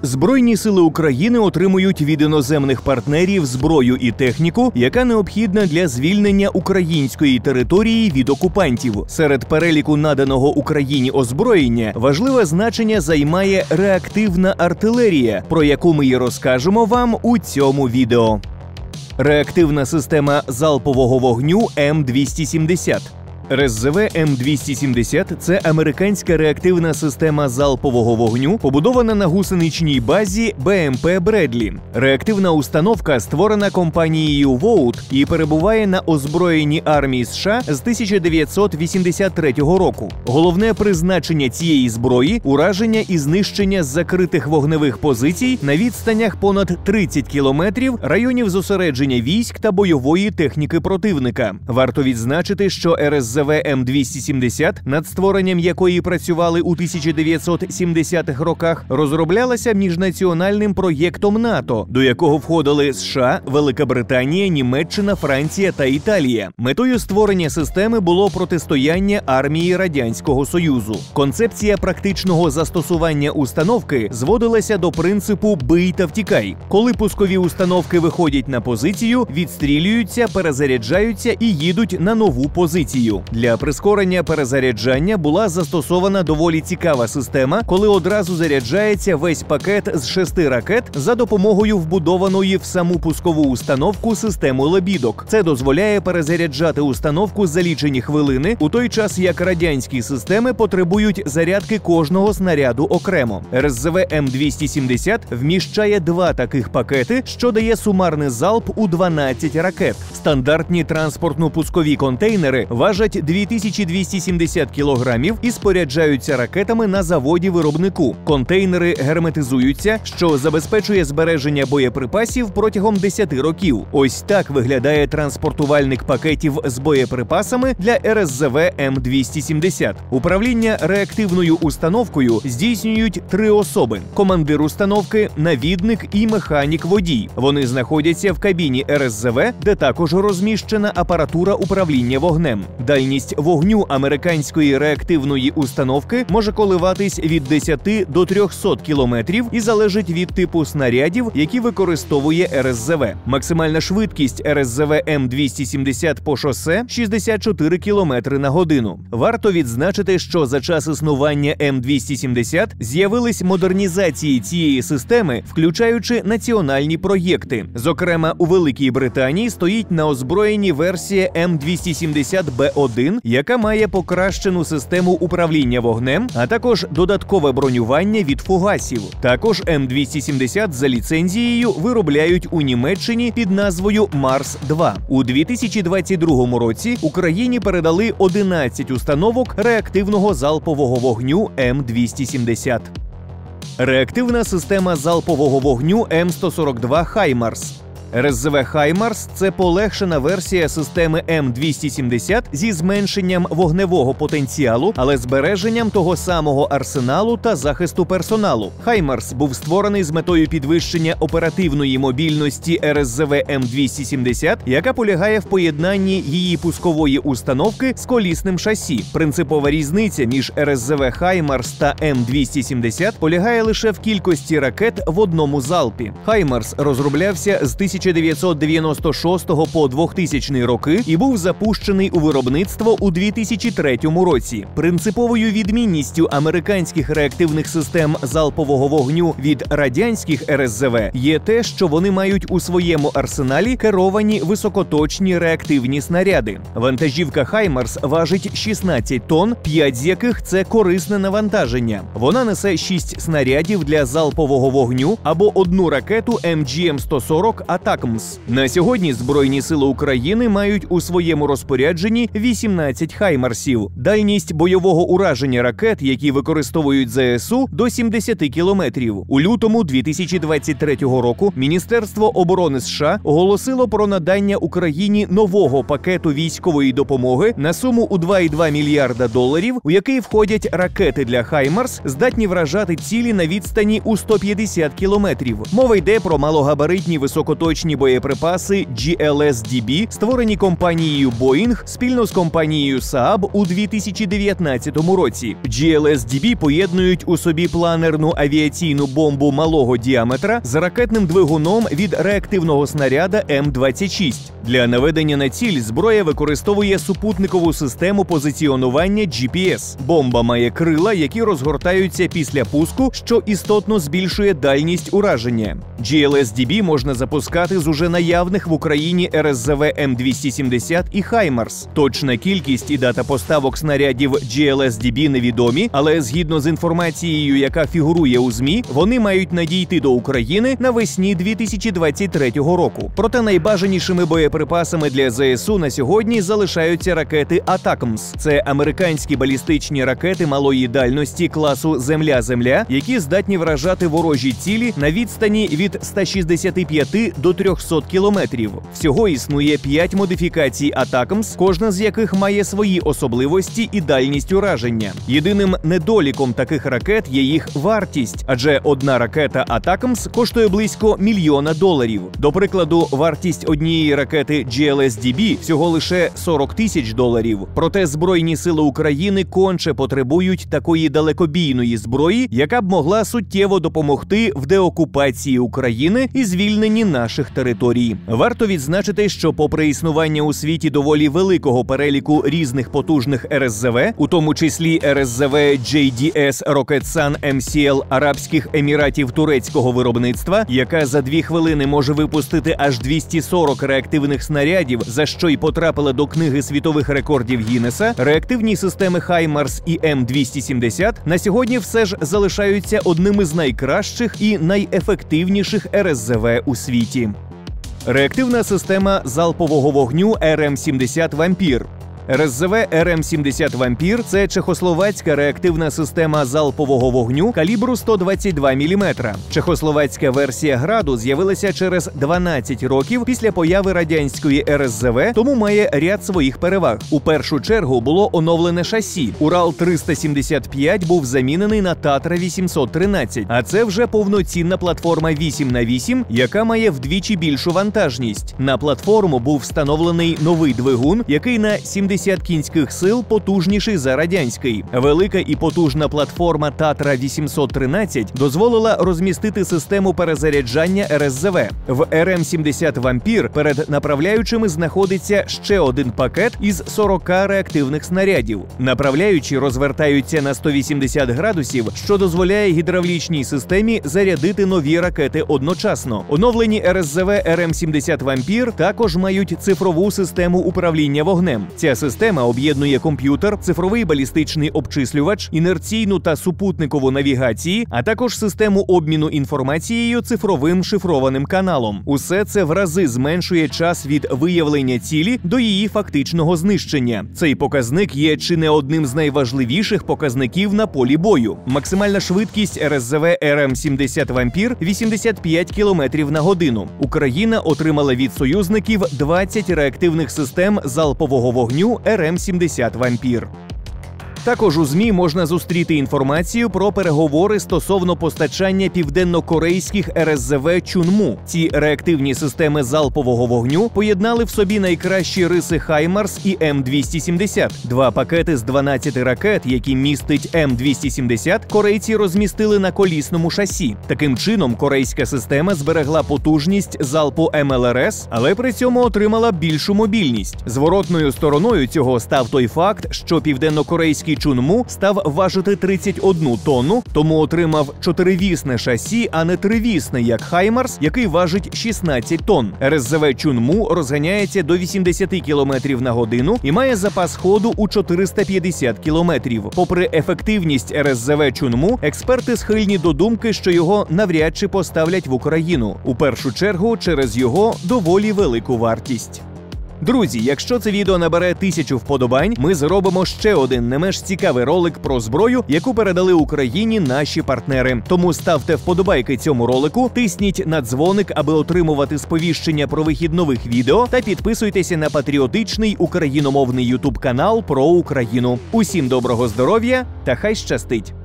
Збройні сили України отримують від іноземних партнерів зброю і техніку, яка необхідна для звільнення української території від окупантів. Серед переліку наданого Україні озброєння важливе значення займає реактивна артилерія, про яку ми і розкажемо вам у цьому відео. Реактивна система залпового вогню М270. РСЗВ М270 – це американська реактивна система залпового вогню, побудована на гусеничній базі БМП «Бредлі». Реактивна установка створена компанією Воут і перебуває на озброєнні армії США з 1983 року. Головне призначення цієї зброї – ураження і знищення з закритих вогневих позицій на відстанях понад 30 кілометрів районів зосередження військ та бойової техніки противника. Варто відзначити, що РСЗВ М270, над створенням якої працювали у 1970-х роках, розроблялася міжнаціональним проєктом НАТО, до якого входили США, Велика Британія, Німеччина, Франція та Італія. Метою створення системи було протистояння армії Радянського Союзу. Концепція практичного застосування установки зводилася до принципу «бий та втікай». Коли пускові установки виходять на позицію, відстрілюються, перезаряджаються і їдуть на нову позицію. Для прискорення перезаряджання була застосована доволі цікава система, коли одразу заряджається весь пакет з 6 ракет за допомогою вбудованої в саму пускову установку системи лебідок. Це дозволяє перезаряджати установку за лічені хвилини, у той час як радянські системи потребують зарядки кожного снаряду окремо. РСЗВ М270 вміщає 2 таких пакети, що дає сумарний залп у 12 ракет. Стандартні транспортно-пускові контейнери важать 2270 кілограмів і споряджаються ракетами на заводі-виробнику. Контейнери герметизуються, що забезпечує збереження боєприпасів протягом 10 років. Ось так виглядає транспортувальник пакетів з боєприпасами для РСЗВ М270. Управління реактивною установкою здійснюють 3 особи – командир установки, навідник і механік-водій. Вони знаходяться в кабіні РСЗВ, де також розміщена апаратура управління вогнем. Дальність вогню американської реактивної установки може коливатись від 10 до 300 кілометрів і залежить від типу снарядів, які використовує РСЗВ. Максимальна швидкість РСЗВ М270 по шосе – 64 км на годину. Варто відзначити, що за час існування М270 з'явились модернізації цієї системи, включаючи національні проєкти. Зокрема, у Великій Британії стоїть на озброєнні версія М270Б1, яка має покращену систему управління вогнем, а також додаткове бронювання від фугасів. Також М270 за ліцензією виробляють у Німеччині під назвою Марс-2. У 2022 році Україні передали 11 установок реактивного залпового вогню М270. Реактивна система залпового вогню М142 «Хаймарс». РСЗВ «Хаймарс» – це полегшена версія системи М270 зі зменшенням вогневого потенціалу, але збереженням того самого арсеналу та захисту персоналу. «Хаймарс» був створений з метою підвищення оперативної мобільності РСЗВ М270, яка полягає в поєднанні її пускової установки з колісним шасі. Принципова різниця між РСЗВ «Хаймарс» та М270 полягає лише в кількості ракет в одному залпі. «Хаймарс» розроблявся з 1996 по 2000 роки і був запущений у виробництво у 2003 році. Принциповою відмінністю американських реактивних систем залпового вогню від радянських РСЗВ є те, що вони мають у своєму арсеналі керовані високоточні реактивні снаряди. Вантажівка «Хаймарс» важить 16 тонн, 5 з яких – це корисне навантаження. Вона несе 6 снарядів для залпового вогню або 1 ракету МГМ-140 «Атакмс». На сьогодні Збройні сили України мають у своєму розпорядженні 18 «Хаймарсів». Дальність бойового ураження ракет, які використовують ЗСУ, до 70 кілометрів. У лютому 2023 року Міністерство оборони США оголосило про надання Україні нового пакету військової допомоги на суму у $2,2 мільярда, у який входять ракети для «Хаймарс», здатні вражати цілі на відстані у 150 кілометрів. Мова йде про малогабаритні високоточні балістичні боєприпаси GLSDB, створені компанією Boeing спільно з компанією Saab у 2019 році. GLSDB поєднують у собі планерну авіаційну бомбу малого діаметра з ракетним двигуном від реактивного снаряда М-26. Для наведення на ціль зброя використовує супутникову систему позиціонування GPS. Бомба має крила, які розгортаються після пуску, що істотно збільшує дальність ураження. GLSDB можна запускати з уже наявних в Україні РСЗВ М270 і HIMARS. Точна кількість і дата поставок снарядів GLSDB невідомі, але згідно з інформацією, яка фігурує у ЗМІ, вони мають надійти до України навесні 2023 року. Проте найбажанішими боєприпасами для ЗСУ на сьогодні залишаються ракети ATACMS. Це американські балістичні ракети малої дальності класу Земля-Земля, які здатні вражати ворожі цілі на відстані від 165 до 300 кілометрів. Всього існує 5 модифікацій ATACMS, кожна з яких має свої особливості і дальність ураження. Єдиним недоліком таких ракет є їх вартість, адже одна ракета ATACMS коштує близько $1 мільйона. До прикладу, вартість однієї ракети GLSDB всього лише $40 тисяч. Проте Збройні сили України конче потребують такої далекобійної зброї, яка б могла суттєво допомогти в деокупації України і звільненні наших територій. Варто відзначити, що попри існування у світі доволі великого переліку різних потужних РСЗВ, у тому числі РСЗВ JDS Roketsan MCL Арабських Еміратів турецького виробництва, яка за 2 хвилини може випустити аж 240 реактивних снарядів, за що й потрапила до книги світових рекордів Гіннеса, реактивні системи HIMARS і М270 на сьогодні все ж залишаються одними з найкращих і найефективніших РСЗВ у світі. Реактивна система залпового вогню РМ-70 «Вампір». РСЗВ РМ-70 «Вампір» – це чехословацька реактивна система залпового вогню калібру 122 мм. Чехословацька версія «Граду» з'явилася через 12 років після появи радянської РСЗВ, тому має ряд своїх переваг. У першу чергу було оновлене шасі. Урал-375 був замінений на Татра-813, а це вже повноцінна платформа 8х8, яка має вдвічі більшу вантажність. На платформу був встановлений новий двигун, який на 70 кінських сил потужніший за радянський. Велика і потужна платформа Татра-813 дозволила розмістити систему перезаряджання РСЗВ. В РМ-70 «Вампір» перед направляючими знаходиться ще один пакет із 40 реактивних снарядів. Направляючі розвертаються на 180 градусів, що дозволяє гідравлічній системі зарядити нові ракети одночасно. Оновлені РСЗВ РМ-70 «Вампір» також мають цифрову систему управління вогнем. Ця система об'єднує комп'ютер, цифровий балістичний обчислювач, інерційну та супутникову навігації, а також систему обміну інформацією цифровим шифрованим каналом. Усе це в рази зменшує час від виявлення цілі до її фактичного знищення. Цей показник є чи не одним з найважливіших показників на полі бою. Максимальна швидкість РСЗВ РМ-70 «Вампір» – 85 км на годину. Україна отримала від союзників 20 реактивних систем залпового вогню РМ-70 «Вампір». Також у ЗМІ можна зустріти інформацію про переговори стосовно постачання південно-корейських РСЗВ «Чунму». Ці реактивні системи залпового вогню поєднали в собі найкращі риси HIMARS і М270. 2 пакети з 12 ракет, які містить М270, корейці розмістили на колісному шасі. Таким чином, корейська система зберегла потужність залпу МЛРС, але при цьому отримала більшу мобільність. Зворотною стороною цього став той факт, що південно-корейський Чунму став важити 31 тонну, тому отримав 4-вісне шасі, а не 3-вісне, як HIMARS, який важить 16 тонн. РСЗВ Чунму розганяється до 80 км на годину і має запас ходу у 450 км. Попри ефективність РСЗВ Чунму, експерти схильні до думки, що його навряд чи поставлять в Україну. У першу чергу через його доволі велику вартість. Друзі, якщо це відео набере 1000 вподобань, ми зробимо ще один не менш цікавий ролик про зброю, яку передали Україні наші партнери. Тому ставте вподобайки цьому ролику, тисніть на дзвоник, аби отримувати сповіщення про вихід нових відео, та підписуйтеся на патріотичний україномовний YouTube-канал про Україну. Усім доброго здоров'я та хай щастить!